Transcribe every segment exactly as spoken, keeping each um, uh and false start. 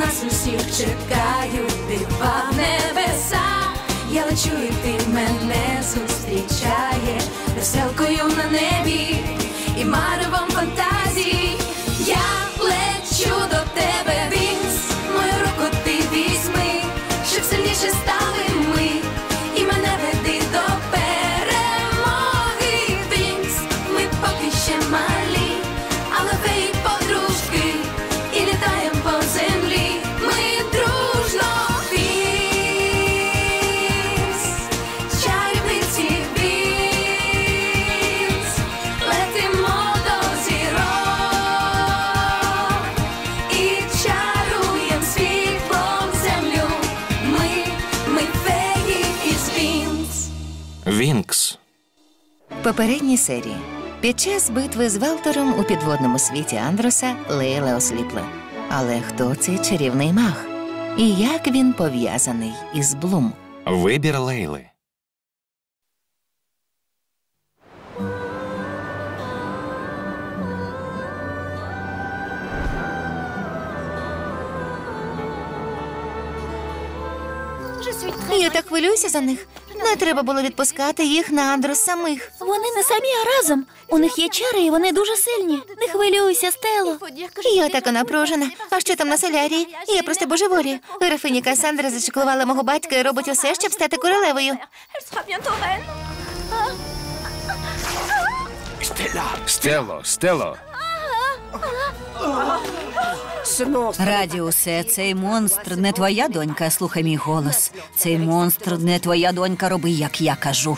нас усіх чекають дива в небесах. Я лечу, і ти мене зустрічаєш веселкою на небі і маревом фантазій. Я лечу до тебе, Вінкс, мою руку ти візьми, щоб сильніше стали ми, і мене веди до перемоги. Вінкс, ми поки ще малі, але феї подружки, і літаєм по землі ми дружно. Вінкс, чарівниці Вінкс, летимо до зірок і чаруєм світлом землю. Ми, ми феї із Вінкс. Вінкс. В попередній серії. Під час битви з Валтором у підводному світі Андроса Лейла осліпла. Але хто цей чарівний маг? І як він пов'язаний із Блум? Вибір Лейли. Я так хвилююся за них. Не треба було відпускати їх на Андрос самих. Вони не самі, а разом. У них є чари, і вони дуже сильні. Не хвилюйся, Стело. Я така напружена. А що там на солярії? Я просто божеволію. Графиня Кассандра зачеклувала мого батька і робить усе, щоб стати королевою. Стело, Стело. Радіусе, цей монстр не твоя донька, слухай мій голос. Цей монстр не твоя донька, роби, як я кажу.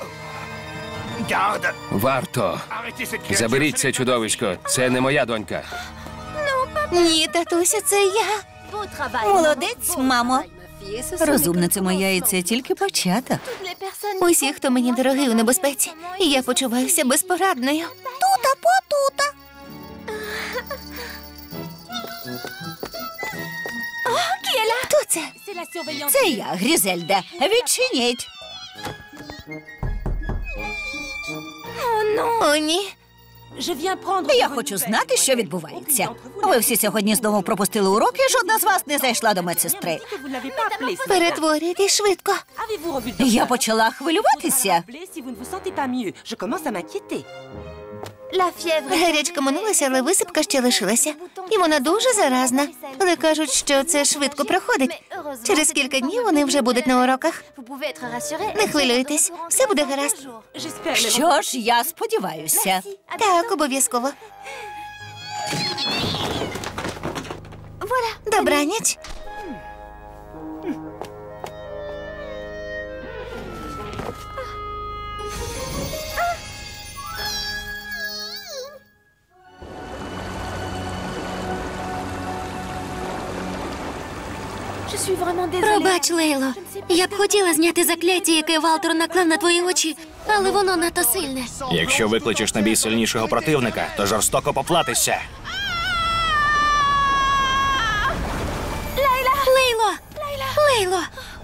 Варто. Заберіть це чудовисько. Це не моя донька. Ні, татуся, це я. Молодець, мамо. Розумниця моя, і це тільки початок. Усі, хто мені дорогий у небезпеці. І я почуваюся безпорадною. Тута-потута. Хто це? Це я, Грізельда. Відчиніть. О, ні. Я хочу знати, що відбувається. Ви всі сьогодні знову пропустили уроки, і жодна з вас не зайшла до медсестри. Перетворюйтесь швидко. Я почала хвилюватися. Гарячка минулася, але висипка ще лишилася. І вона дуже заразна. Але кажуть, що це швидко проходить. Через кілька днів вони вже будуть на уроках. Не хвилюйтесь, все буде гаразд. Що ж, я сподіваюся. Так, обов'язково. Добраніч. Пробач, Лейло. Я б хотіла зняти закляття, яке Валтор наклав на твої очі, але воно надто сильне. Якщо викличеш на бій сильнішого противника, то жорстоко поплатишся. Лейло! Лейло!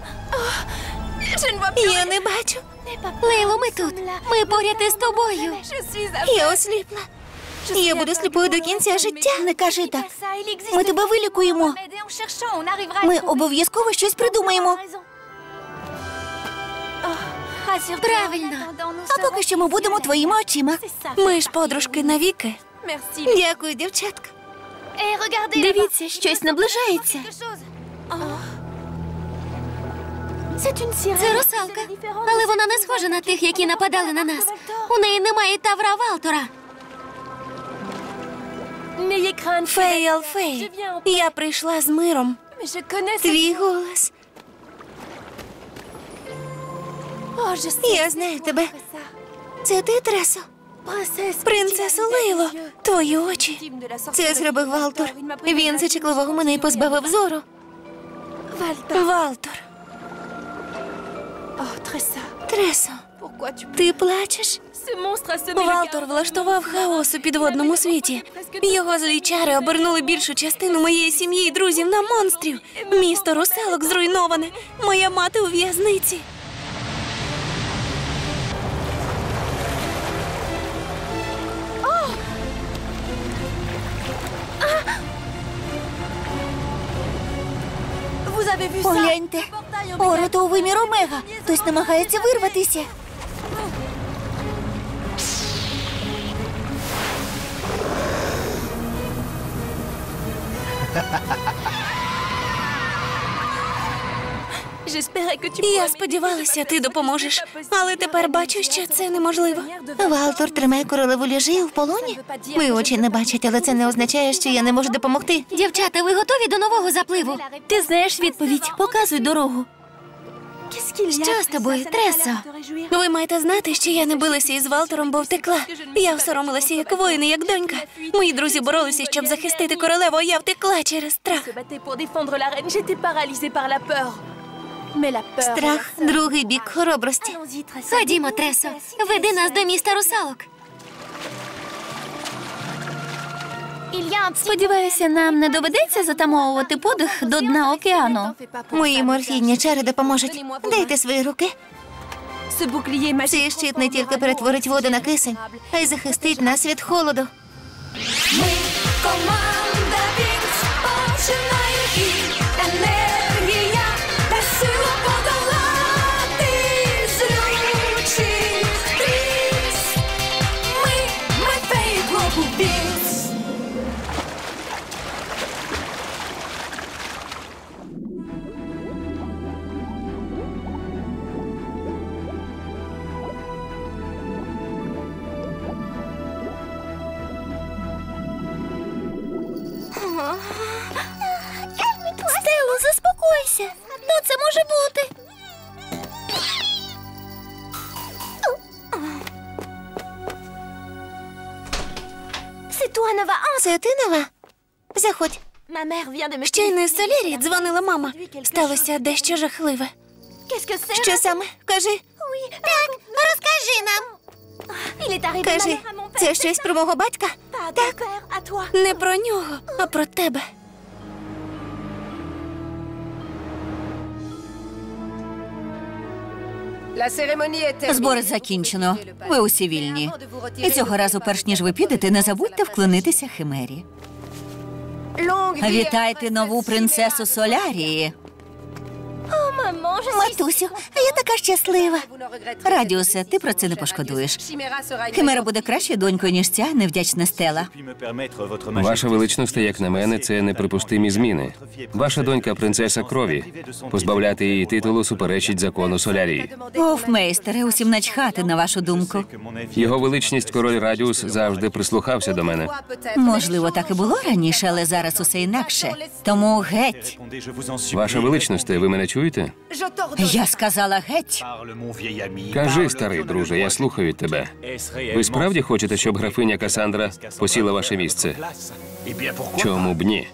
Я не бачу. Лейло, ми тут. Ми поряд із тобою. Я осліпла. Я буду сліпою до кінця життя. Не кажи так. Ми тебе вилікуємо. Ми обов'язково щось придумаємо. Правильно. А поки що ми будемо твоїми очима. Ми ж подружки навіки. Дякую, дівчатка. Дивіться, щось наближається. Це русалка. Але вона не схожа на тих, які нападали на нас. У неї немає тавра Валтора. Фей Алфей, я прийшла з миром. Твій голос. Я знаю тебе. Це ти, Тресо? Принцесо Лейло, твої очі. Це зробив Валтор. Він зачеклував мене і позбавив зору. Валтор. Тресо, ти плачеш? Валтор влаштував хаос у підводному світі. Його злі чари обернули більшу частину моєї сім'ї і друзів на монстрів. Місто русалок зруйноване. Моя мати у в'язниці. Погляньте, ворота у вимір Омега. Хтось намагається вирватися. Я сподівалася, ти допоможеш. Але тепер бачу, що це неможливо. Валтор тримає королеву Ліжію в полоні? Мої очі не бачать, але це не означає, що я не можу допомогти. Дівчата, ви готові до нового запливу? Ти знаєш відповідь. Показуй дорогу. Що з тобою, Тресо? Ви маєте знати, що я не билася із Валтором, бо втекла. Я всоромилася як воїн і як донька. Мої друзі боролися, щоб захистити королеву, а я втекла через страх. Страх – другий бік хоробрості. Ходімо, Тресо, веди нас до міста русалок. Сподіваюся, нам не доведеться затамовувати подих до дна океану. Мої морфійні чари допоможуть. Дайте свої руки. Цей щит не тільки перетворить воду на кисень, а й захистить нас від холоду. Ми команда Вінкс, починає і енергія, та сила подолати злючий стріс. Ми, ми феї клубу Вінкс. Стело, заспокойся. Хто це може бути? Це ти, Нова? Заходь. Щойно із Солярії дзвонила мама. Сталося дещо жахливе. Що саме? Кажи. Так, розкажи нам. Кажи. Це щось про мого батька? Так. Не про нього, а про тебе. Збори закінчено. Ви усі вільні. І цього разу, перш ніж ви підете, не забудьте вклонитися Химері. Вітайте нову принцесу Солярії. Матусю, а я така щаслива. Радіусе, ти про це не пошкодуєш. Химера буде кращою донькою, ніж ця невдячна Стела. Ваша величність, як на мене, це неприпустимі зміни. Ваша донька – принцеса крові. Позбавляти її титулу суперечить закону Солярії. Гофмейстере, усім начхати на вашу думку. Його величність король Радіус завжди прислухався до мене. Можливо, так і було раніше, але зараз усе інакше. Тому геть. Ваша величність, ви мене чуєте? Я сказала геть. Кажи, старий друже, я слухаю тебе. Ви справді хочете, щоб графиня Касандра посіла ваше місце? Чому б ні?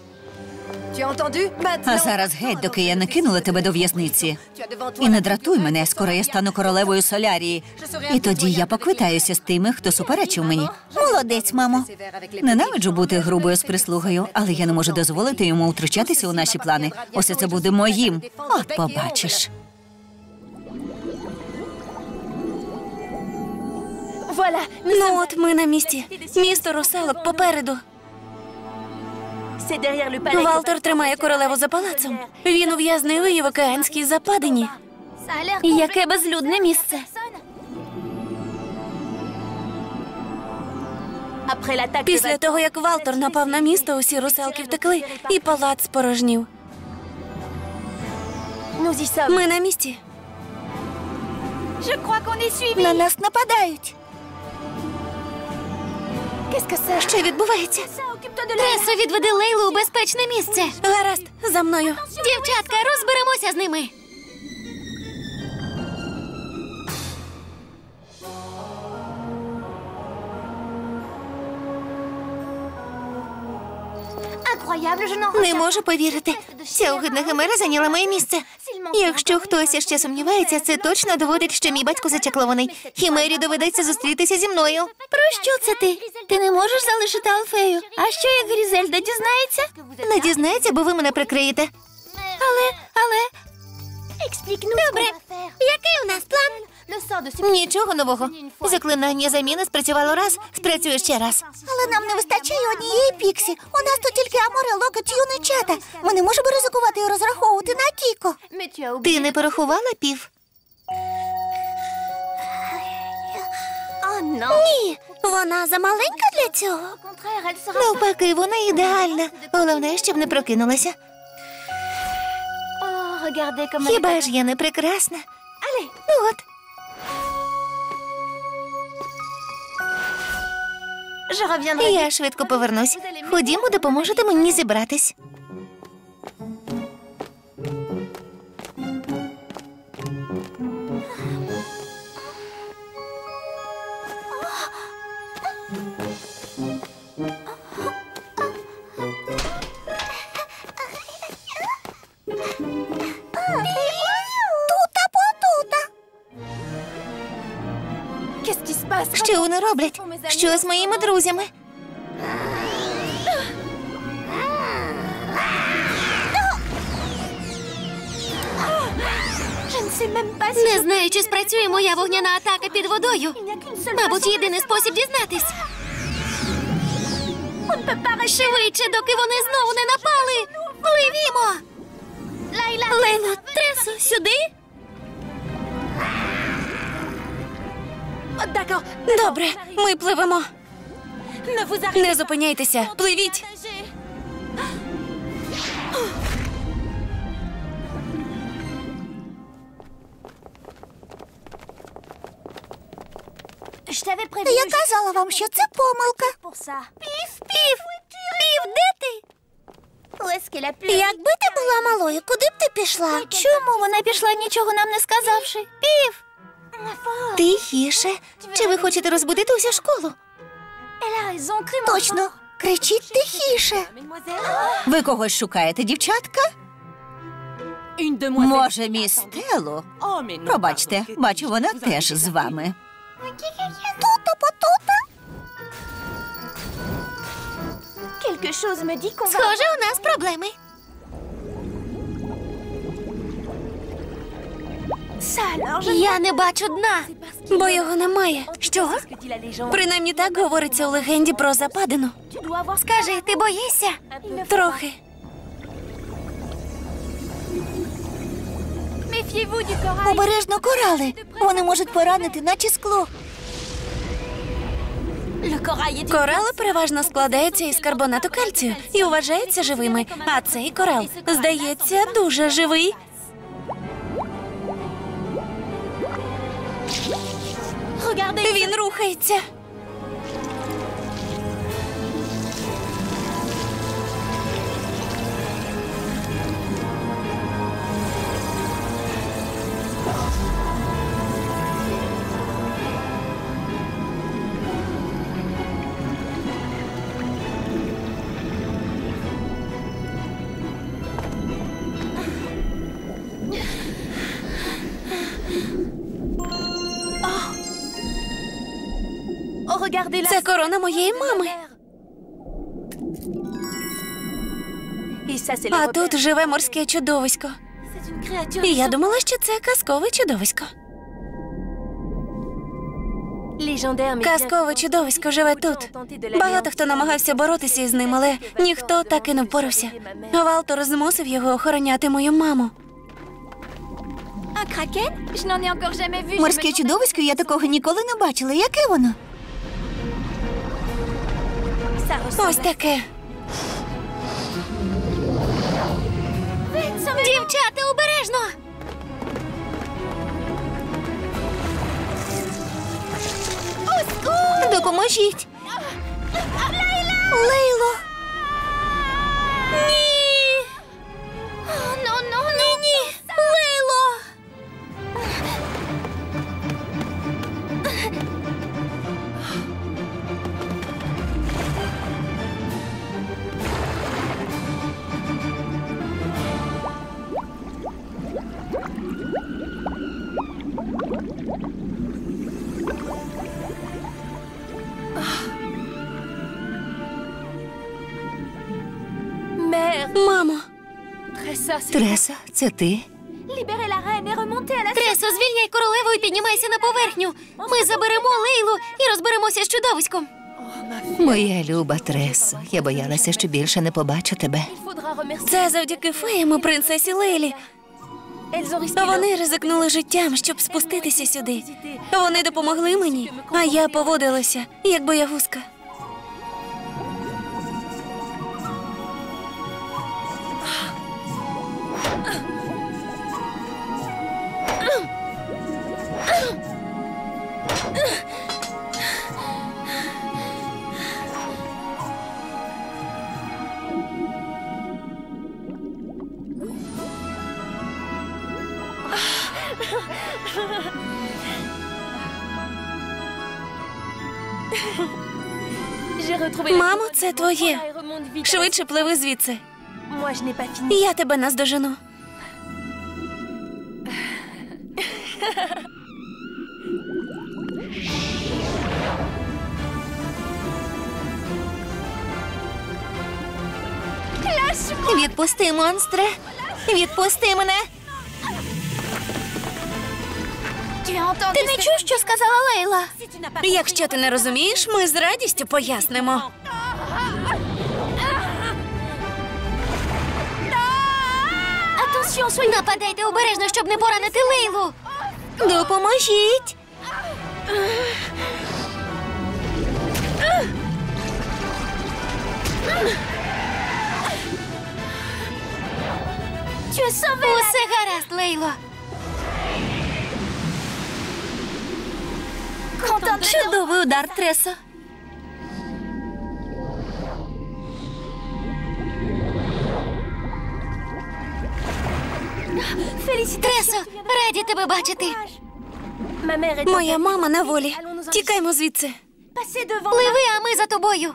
А зараз геть, доки я не кинула тебе до в'язниці. І не дратуй мене, скоро я стану королевою Солярії. І тоді я поквитаюся з тими, хто суперечив мені. Молодець, мамо. Ненавиджу бути грубою з прислугою, але я не можу дозволити йому втручатися у наші плани. Усе це буде моїм. От побачиш. Ну от ми на місці. Місто русалок попереду. Валтор тримає королеву за палацом. Він ув'язнив її в океанській западині. Яке безлюдне місце. Після того, як Валтор напав на місто, усі русалки втекли, і палац спорожнів. Ми на місці. На нас нападають. Що відбувається? Тресо, відведи Лейлу у безпечне місце. Гаразд, за мною. Дівчатка, розберемося з ними. Не можу повірити. Ця огидна химера зайняла моє місце. Якщо хтось іще сумнівається, це точно доводить, що мій батько зачаклований. Хімері доведеться зустрітися зі мною. Про що це ти? Ти не можеш залишити Алфею. А що, як Грізельда дізнається? Не дізнається, бо ви мене прикриєте. Але, але... Добре, який у нас план? Нічого нового. Заклинання заміни спрацювало раз, спрацює ще раз. Але нам не вистачає однієї Піксі. У нас тут тільки Аморе, Локет, Юна, Чата. Ми не можемо ризикувати і розраховувати на Кіко. Ти не порахувала пів? Ні, вона замаленька для цього. Навпаки, вона ідеальна. Головне, щоб не прокинулася. Хіба ж я не прекрасна? Ну от. Я швидко повернусь. Ходімо, допоможете мені зібратись. Що вони роблять? Що з моїми друзями? Не знаю, чи спрацює моя вогняна атака під водою. Мабуть, єдиний спосіб дізнатись. Швидше, доки вони знову не напали. Пливімо! Лейло, Тресо, сюди? Добре, ми пливемо. Не зупиняйтеся, пливіть. Я казала вам, що це помилка. Пів, пів, пів, де ти? Якби ти була малою, куди б ти пішла? Чому вона пішла, нічого нам не сказавши? Пів! Тихіше. Чи ви хочете розбудити усю школу? Точно, кричіть тихіше. Ви когось шукаєте, дівчатка? Може, міс Стеллу? Пробачте, бачу, вона теж з вами. Тута-потута. Схоже, у нас проблеми. Я не бачу дна. Бо його немає. Що? Принаймні так говориться у легенді про Западину. Скажи, ти боїшся? Трохи. Обережно корали. Вони можуть поранити, наче скло. Корали переважно складаються із карбонату кальцію і вважаються живими. А цей корал, здається, дуже живий. Він рухається. Це корона моєї мами. А тут живе морське чудовисько. І я думала, що це казкове чудовисько. Казкове чудовисько живе тут. Багато хто намагався боротися із ним, але ніхто так і не впорався. Валтор змусив його охороняти мою маму. Морське чудовисько, я такого ніколи не бачила. Яке воно? Ось таке. Дівчата, обережно! Допоможіть. Лейло! Ні! Ні-ні! Лейло! Мамо, Треса, це ти? Тресо, звільняй королеву і піднімайся на поверхню. Ми заберемо Лейлу і розберемося з чудовиськом. Моя люба Тресо, я боялася, що більше не побачу тебе. Це завдяки феям і принцесі Лейлі. Вони ризикнули життям, щоб спуститися сюди. Вони допомогли мені, а я поводилася, як боягузка. Мамо, це твоє. Швидше пливи звідси. Я тебе наздожену. Відпусти, монстре. Відпусти мене. Ти не чув, що сказала Лейла? Якщо ти не розумієш, ми з радістю пояснимо. Нападайте обережно, щоб не поранити Лейлу. Допоможіть. Усе гаразд, Лейло. Чудовий удар, Тресо. Тресо, раді тебе бачити. Моя мама на волі. Тікаймо звідси. Пливи, а ми за тобою.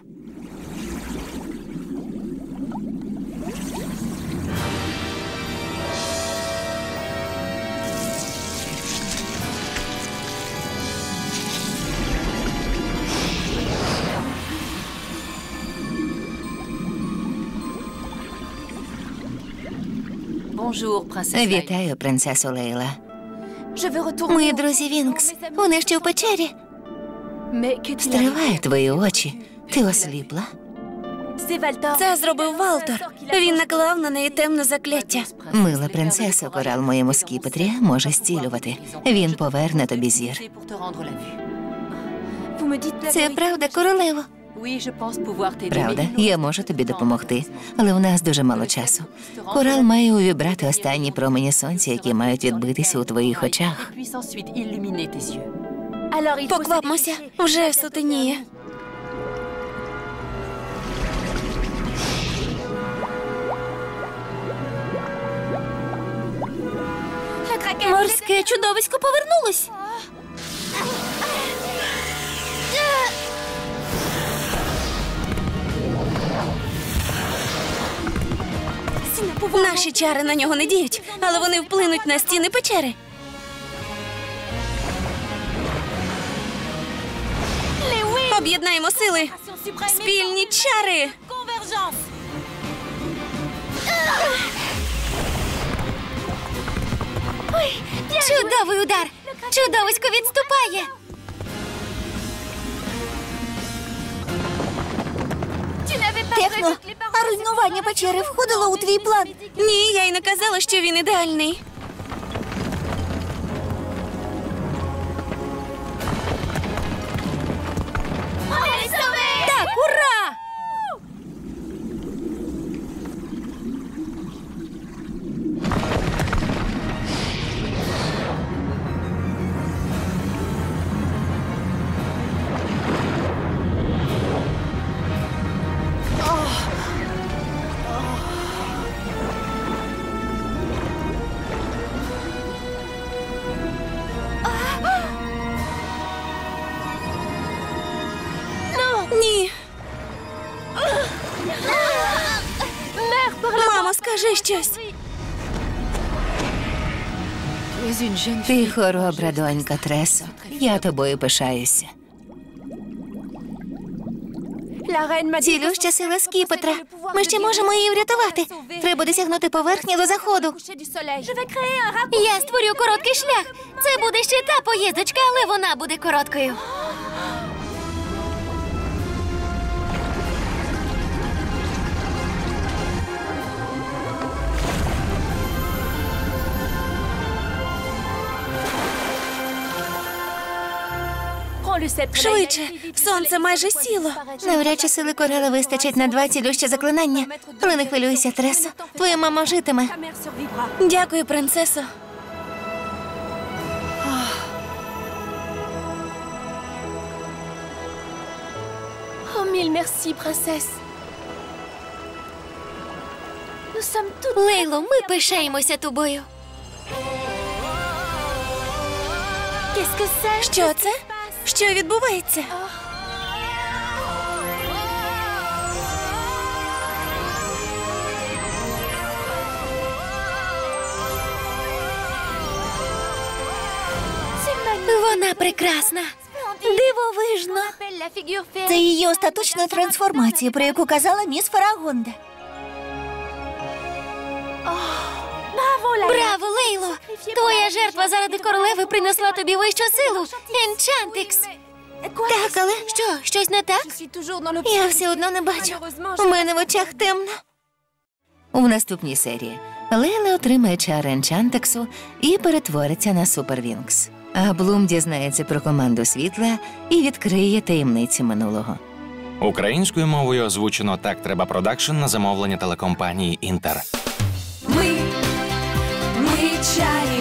Вітаю, принцесо Лейла. Мої друзі Вінкс, вони ще в печері. Стривай твої очі. Ти осліпла? Це зробив Валтор. Він наклав на неї темне закляття. Мила принцесо, корал моєму скіпетрі може зцілювати. Він поверне тобі зір. Це правда, королево? Правда, я можу тобі допомогти, але у нас дуже мало часу. Корал має увібрати останні промені сонця, які мають відбитися у твоїх очах. Поквапмося, вже сутеніє. Морське чудовисько повернулось. Наші чари на нього не діють, але вони вплинуть на стіни печери. Об'єднаємо сили. Спільні чари. Чудовий удар! Чудовисько відступає! Техно, а руйнування печери входило у твій план? Ні, я й не казала, що він ідеальний. Так, ура! Ні. Мамо, скажи щось. Ти хоробра донька, Тресо. Я тобою пишаюся. Цілюща сила Скіпетра. Ми ще можемо її врятувати. Треба досягнути поверхні до заходу. Я створю короткий шлях. Це буде ще та поїздочка, але вона буде короткою. Швидше, сонце майже сіло. Навряд чи сили Корали вистачить на два цілющі заклинання. Але не хвилюйся, Тресо. Твоя мама житиме. Дякую, принцесо. Лейло, ми пишаємося тобою. Що це? Що відбувається? Вона прекрасна. Дивовижно. Це її остаточна трансформація, про яку казала міс Фарагонда. Браво, Лейло! Твоя жертва заради королеви принесла тобі вищу силу. Енчантикс. Так, але Що, щось не так? я все одно не бачу. У мене в очах темно. У наступній серії Лейла отримає чар Енчантексу і перетвориться на Супервінкс. А Блум дізнається про команду світла і відкриє таємниці минулого. Українською мовою озвучено «Так треба продакшн» на замовлення телекомпанії «Інтер». Ми, ми чаї.